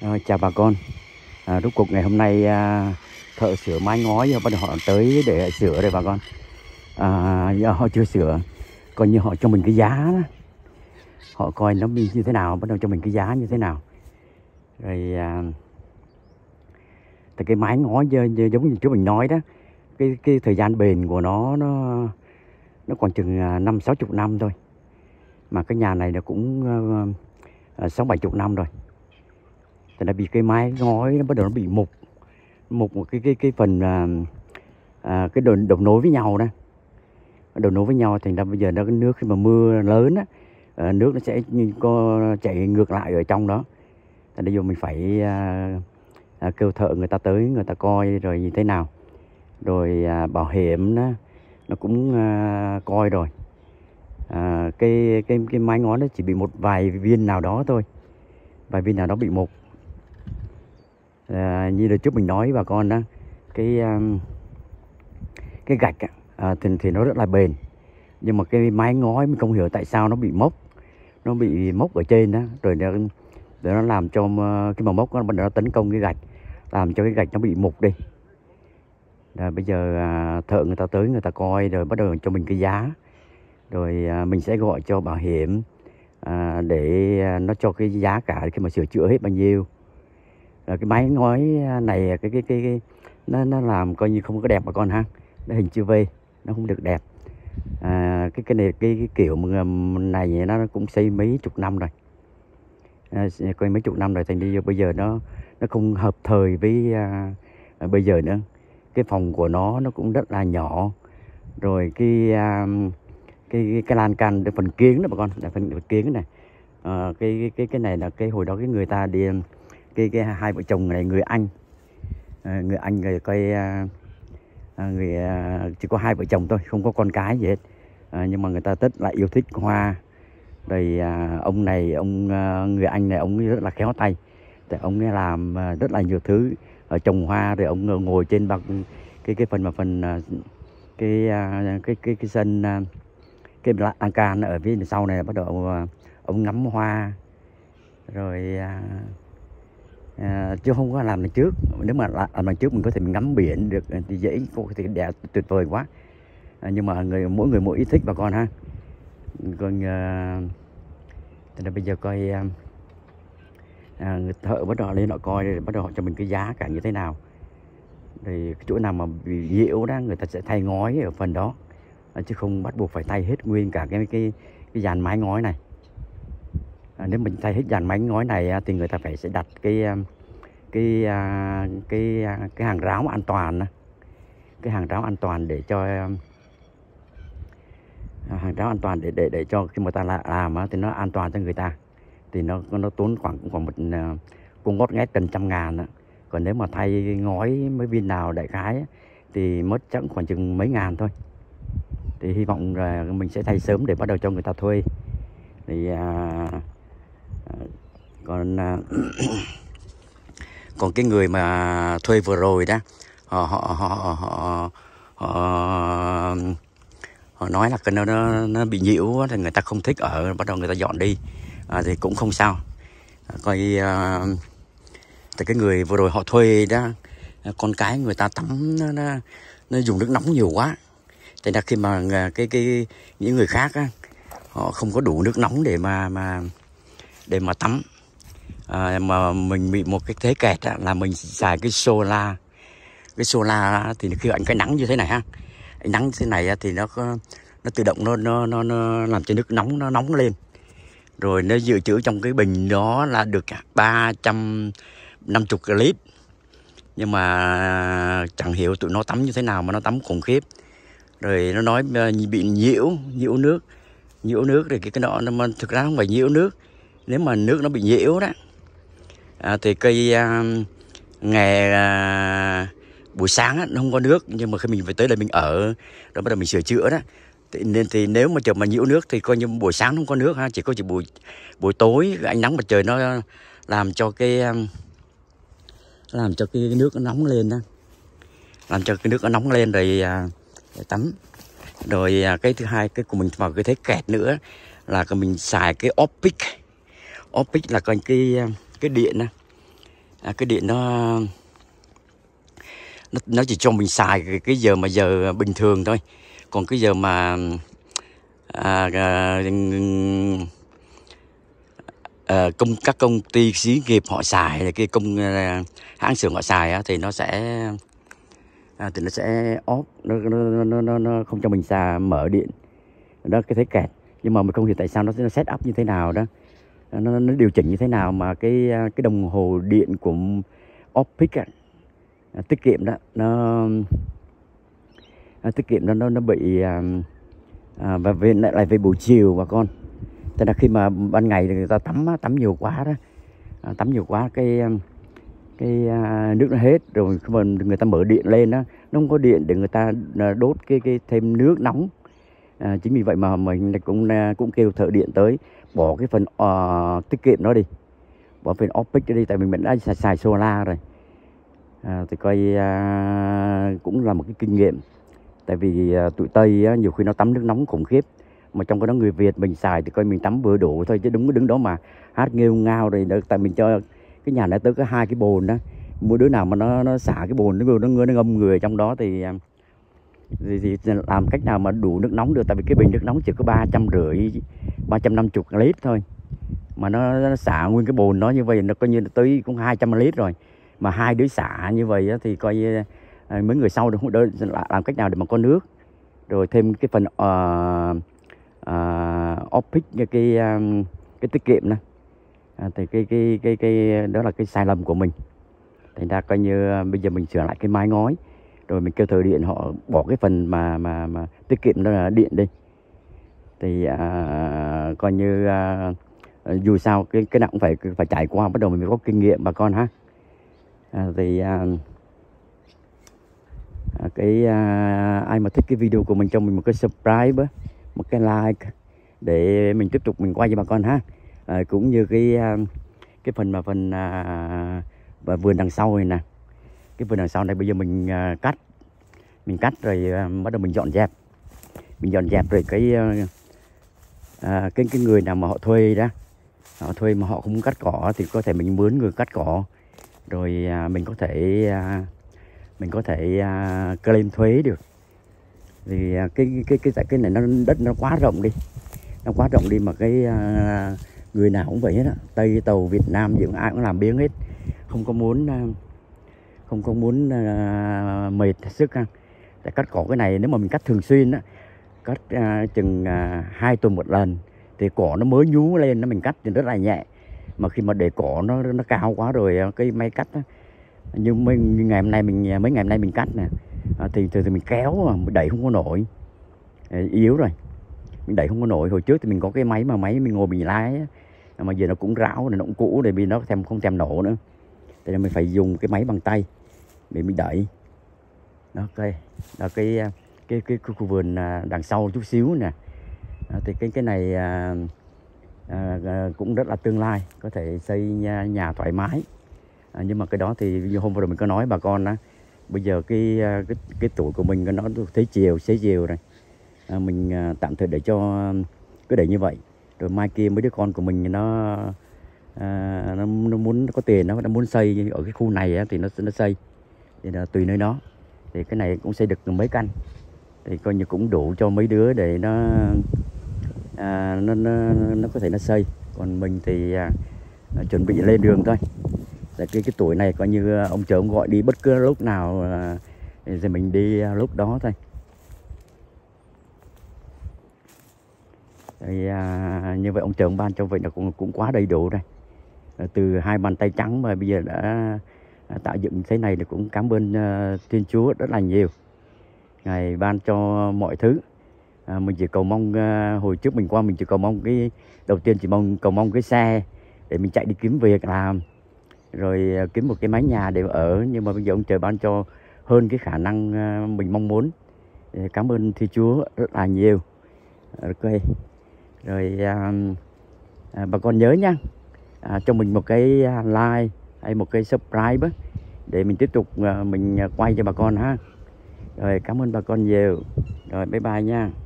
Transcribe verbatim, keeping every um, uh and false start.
À, chào bà con. À, rốt cuộc ngày hôm nay à, thợ sửa mái ngói bắt đầu họ tới để sửa đây bà con. À, giờ họ chưa sửa, coi như họ cho mình cái giá đó. Họ coi nó như thế nào, bắt đầu cho mình cái giá như thế nào. Rồi à, thì cái mái ngói giống như chú mình nói đó, cái cái thời gian bền của nó nó nó còn chừng năm sáu chục năm thôi. Mà cái nhà này nó cũng sáu bảy chục năm rồi. Thì nó bị cái mái ngói nó bắt đầu nó bị mục mục một cái cái cái phần à, à, cái đầu, đầu nối với nhau đó, đầu nối với nhau thành ra bây giờ nó cái nước khi mà mưa lớn á, à, nước nó sẽ có chạy ngược lại ở trong đó. Thành ra giờ mình phải à, à, kêu thợ người ta tới người ta coi rồi như thế nào, rồi à, bảo hiểm đó, nó cũng à, coi rồi. À, cái cái cái mái ngói nó chỉ bị một vài viên nào đó thôi, vài viên nào đó bị mục. À, như là trước mình nói bà con đó, cái um, cái gạch à, thì, thì nó rất là bền, nhưng mà cái mái ngói mình không hiểu tại sao nó bị mốc, nó bị mốc ở trên đó, rồi nó, rồi nó làm cho cái mà mốc nó, nó tấn công cái gạch, làm cho cái gạch nó bị mục đi. Rồi bây giờ à, thợ người ta tới người ta coi rồi bắt đầu cho mình cái giá, rồi à, mình sẽ gọi cho bảo hiểm à, để nó cho cái giá cả khi mà sửa chữa hết bao nhiêu. Rồi cái mái ngói này cái cái cái, cái nó nó làm coi như không có đẹp bà con ha, nó hình chữ V, nó không được đẹp. À, cái cái này cái, cái kiểu này nó cũng xây mấy chục năm rồi, à, coi mấy chục năm rồi thành đi bây giờ nó nó không hợp thời với à, à, bây giờ nữa. Cái phòng của nó nó cũng rất là nhỏ, rồi cái à, cái, cái cái lan can, cái phần kiếng đó bà con, là phần, phần kiếng này. À, cái cái cái này là cái hồi đó cái người ta đi cái cái hai vợ chồng này người Anh, à, người Anh người coi à, người à, chỉ có hai vợ chồng thôi, không có con cái gì hết. À, nhưng mà người ta rất là yêu thích hoa. Rồi à, ông này ông à, người Anh này ông rất là khéo tay, tại ông ấy làm à, rất là nhiều thứ ở trồng hoa. Rồi ông ngồi trên bằng cái cái phần mà phần à, cái, à, cái cái cái sân à, cái lan can ở phía sau này, bắt đầu à, ông ngắm hoa rồi. À, À, chứ không có làm lần trước. Nếu mà làm lần trước mình có thể mình ngắm biển được thì dễ, có thể đẹp tuyệt vời quá. À, nhưng mà người mỗi người mỗi ý thích bà con ha. Còn à, thì là bây giờ coi à, người thợ bắt đầu lên họ coi rồi bắt đầu họ cho mình cái giá cả như thế nào. Thì cái chỗ nào mà bị nhiễu đó người ta sẽ thay ngói ở phần đó, à, chứ không bắt buộc phải thay hết nguyên cả cái cái cái dàn mái ngói này. À, nếu mình thay hết dàn mái ngói này thì người ta phải sẽ đặt cái cái cái cái, cái hàng ráo an toàn, cái hàng ráo an toàn để cho hàng ráo an toàn để để để cho khi mà ta làm thì nó an toàn cho người ta. Thì nó nó tốn khoảng khoảng một cung gót nghét gần trăm ngàn đó. Còn nếu mà thay ngói mấy viên nào đại khái thì mất chắc khoảng chừng mấy ngàn thôi. Thì hy vọng là mình sẽ thay sớm để bắt đầu cho người ta thuê. Thì à, còn à, còn cái người mà thuê vừa rồi đó, họ họ họ họ, họ, họ nói là cái nó, nó nó bị nhiễu thì người ta không thích ở, bắt đầu người ta dọn đi. À, thì cũng không sao. À, coi à, thì cái người vừa rồi họ thuê đó, con cái người ta tắm nó, nó, nó dùng nước nóng nhiều quá. Thế là khi mà cái cái những người khác á, họ không có đủ nước nóng để mà mà để mà tắm. À, mà mình bị một cái thế kẹt á, là mình xài cái solar. Cái solar thì khi ánh cái nắng như thế này ha, ánh nắng như thế này thì nó nó tự động nó nó nó, nó làm cho nước nóng nó nóng lên, rồi nó dự trữ trong cái bình đó là được ba trăm năm mươi lít. Nhưng mà chẳng hiểu tụi nó tắm như thế nào mà nó tắm khủng khiếp. Rồi nó nói bị nhiễu nhiễu nước nhiễu nước rồi cái cái đó, nó thực ra không phải nhiễu nước. Nếu mà nước nó bị nhiễu đó à, thì cây à, ngày à, buổi sáng á, nó không có nước, nhưng mà khi mình phải tới đây mình ở rồi bắt đầu mình sửa chữa đó thì, nên thì nếu mà chợt mà nhiễu nước thì coi như buổi sáng không có nước ha, chỉ có chỉ buổi buổi tối ánh nắng mặt trời nó làm cho cái làm cho cái nước nó nóng lên đó, làm cho cái nước nó nóng lên rồi à, để tắm. Rồi à, cái thứ hai cái của mình vào cái thế kẹt nữa là mình xài cái Opic. Opic là coi cái cái điện á, à, cái điện nó, nó nó chỉ cho mình xài cái, cái giờ mà giờ bình thường thôi. Còn cái giờ mà à, à, à, công các công ty xí nghiệp họ xài, cái công à, hãng xưởng họ xài á, thì nó sẽ à, thì nó sẽ off, nó, nó, nó, nó, nó không cho mình xài mở điện đó, cái thế kẹt. Nhưng mà mình không hiểu tại sao nó, nó set up như thế nào đó, nó, nó điều chỉnh như thế nào mà cái cái đồng hồ điện của Off-Peak á, à, tiết kiệm đó, nó à, tiết kiệm nó nó nó bị à, à, và về lại, lại về buổi chiều bà con. Thế là khi mà ban ngày thì người ta tắm tắm nhiều quá đó, à, tắm nhiều quá cái cái à, nước nó hết rồi, khi mà người ta mở điện lên đó, nó không có điện để người ta đốt cái cái thêm nước nóng. À, chính vì vậy mà mình cũng cũng kêu thợ điện tới bỏ cái phần uh, tiết kiệm nó đi, bỏ phần Off-Peak đi, tại vì mình đã xài, xài solar rồi. À, thì coi uh, cũng là một cái kinh nghiệm, tại vì uh, tụi Tây uh, nhiều khi nó tắm nước nóng khủng khiếp, mà trong cái đó người Việt mình xài thì coi mình tắm vừa đủ thôi, chứ đúng đứng đó mà hát nghêu ngao rồi đó, tại mình cho cái nhà nó tới có hai cái bồn đó, mỗi đứa nào mà nó nó xả cái bồn nó nó, nó ngâm người trong đó thì uh, Thì, thì làm cách nào mà đủ nước nóng được, tại vì cái bình nước nóng chỉ có ba trăm rưỡi ba trăm năm mươi lít thôi, mà nó, nó xả nguyên cái bồn nó như vậy, nó coi như tới cũng hai trăm lít rồi, mà hai đứa xả như vậy thì coi à, mấy người sau không đỡ, làm cách nào để mà có nước. Rồi thêm cái phần uh, uh, Off-Peak, cái um, cái tiết kiệm này, à, thì cái cái cái cái đó là cái sai lầm của mình. Thành ra coi như uh, bây giờ mình sửa lại cái mái ngói, rồi mình kêu thợ điện họ bỏ cái phần mà mà mà tiết kiệm đó là điện đi, thì à, coi như à, dù sao cái cái nào cũng phải phải trải qua, bắt đầu mình mới có kinh nghiệm bà con ha. À, thì à, cái à, ai mà thích cái video của mình cho mình một cái subscribe, một cái like để mình tiếp tục mình quay cho bà con ha. À, cũng như cái cái phần mà phần à, và vườn đằng sau này nè, cái vườn đằng sau này bây giờ mình uh, cắt mình cắt rồi uh, bắt đầu mình dọn dẹp mình dọn dẹp rồi cái uh, uh, cái cái người nào mà họ thuê đó, họ thuê mà họ không cắt cỏ thì có thể mình mướn người cắt cỏ, rồi uh, mình có thể uh, mình có thể uh, claim thuế được. Thì uh, cái cái cái cái cái này nó đất nó quá rộng đi nó quá rộng đi mà cái uh, người nào cũng vậy hết á, Tây Tàu Việt Nam gì cũng ai cũng làm biếng hết, không có muốn uh, không có muốn uh, mệt sức ha. Để cắt cỏ cái này nếu mà mình cắt thường xuyên á, cắt uh, chừng uh, hai tuần một lần thì cỏ nó mới nhú lên, nó mình cắt thì rất là nhẹ. Mà khi mà để cỏ nó nó cao quá rồi cái máy cắt á, như, mấy, như ngày hôm nay mình mấy ngày hôm nay mình cắt nè, à, thì, thì thì mình kéo mà mình đẩy không có nổi, yếu rồi mình đẩy không có nổi. Hồi trước thì mình có cái máy mà máy mình ngồi mình lái á, mà giờ nó cũng ráo này, nó cũng cũ, để vì nó thèm không thèm nổ nữa, thì là mình phải dùng cái máy bằng tay để mình đẩy. Đó, cái đó cái cái cái, cái khu vườn đằng sau chút xíu nè. Đó, thì cái cái này à, à, cũng rất là tương lai, có thể xây nhà, nhà thoải mái. À, nhưng mà cái đó thì như hôm vừa rồi mình có nói bà con đó, bây giờ cái cái cái tuổi của mình nó thấy chiều xế chiều rồi, à, mình à, tạm thời để cho cứ để như vậy, rồi mai kia mấy đứa con của mình nó à, nó, nó muốn có tiền, nó nó muốn xây ở cái khu này á, thì nó nó xây, thì là tùy nơi nó. Thì cái này cũng xây được mấy căn, thì coi như cũng đủ cho mấy đứa để nó à, nó, nó nó có thể nó xây. Còn mình thì à, chuẩn bị lên đường thôi. Tại cái cái tuổi này coi như ông trời ông gọi đi bất cứ lúc nào à, thì mình đi lúc đó thôi. Thì à, như vậy ông trời ông ban cho vậy là cũng cũng quá đầy đủ rồi. Từ hai bàn tay trắng mà bây giờ đã tạo dựng thế này thì cũng cảm ơn uh, Thiên Chúa rất là nhiều. Ngài ban cho mọi thứ. À, mình chỉ cầu mong uh, hồi trước mình qua mình chỉ cầu mong cái đầu tiên chỉ mong cầu mong cái xe để mình chạy đi kiếm việc làm, rồi uh, kiếm một cái mái nhà để ở. Nhưng mà bây giờ ông trời ban cho hơn cái khả năng uh, mình mong muốn. Thì cảm ơn Thiên Chúa rất là nhiều. Ok. Rồi uh, uh, bà con nhớ nha, à, cho mình một cái like hay một cái subscribe để mình tiếp tục uh, mình quay cho bà con ha. Rồi cảm ơn bà con nhiều. Rồi bye bye nha.